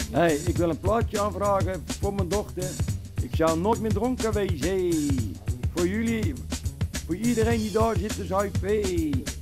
Hey, ik wil een plaatje aanvragen voor mijn dochter. Ik zou nooit meer dronken wezen. Voor jullie, voor iedereen die daar zit, dus IP.